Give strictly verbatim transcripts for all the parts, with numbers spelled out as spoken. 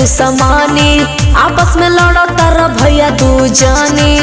दुश्मनी, आपस में लड़ो तारा भैया तू जानी।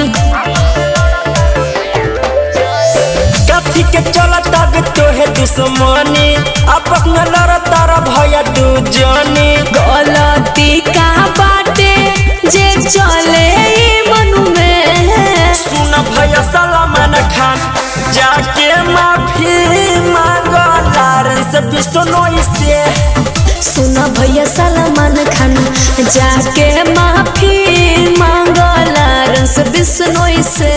कथी के चलता बे तोहे दुश्मनी, आपस में लड़ो तारा भैया तू जानी। गलती का बाटे जे चले मनु में, सुन भैया सलमान खान जाके माफी मांगो लारन से बिश्नोई से। सुन भैया सलमान खान जाके माफी मांगो लारन से बिश्नोई से।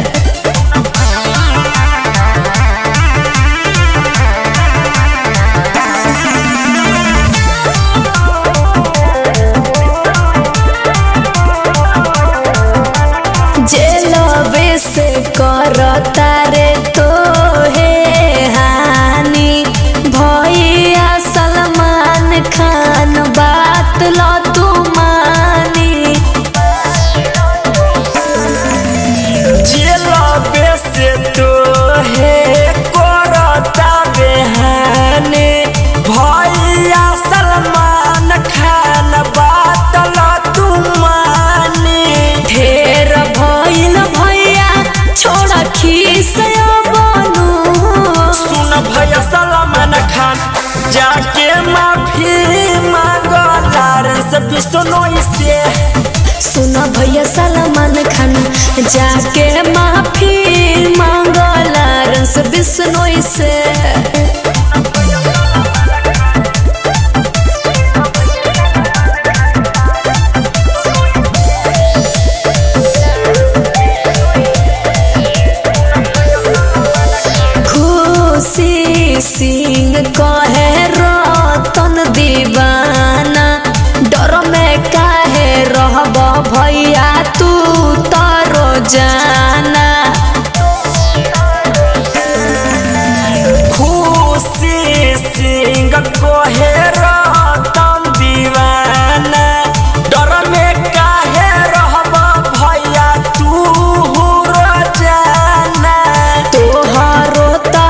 से करता रे तो है हानि, भैया सलमान खान बात लो तू मानी। जेलबे से तो है करता बेहानी, भैया सलमान खान बात लो तू मानी। ढेर भइल छोड़ा खीस बनू, सुन भैया सलमान खान जाके माफी मांगो लारन से बिश्नोई से। सुन भैया सलमान खान जाके माफी मांगो लारन से बिश्नोई से। सिंह कहे रतन दीवाना, डर में काहे रहब भैया तू तारो जाना। खुशी सिंह कहे रतन दीवाना, डर में काहे रहब भैया तू जाना। तोहारो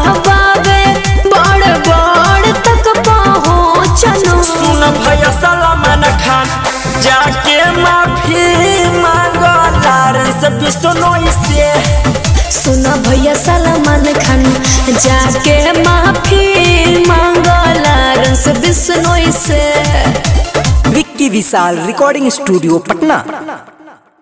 भैया सलमान खान जाके माफी मांगो लारन से बिश्नोई से। सुन भैया सलमान खान जाके माफी मांगो लारन से बिश्नोई से। Vicky Vishal recording studio Patna.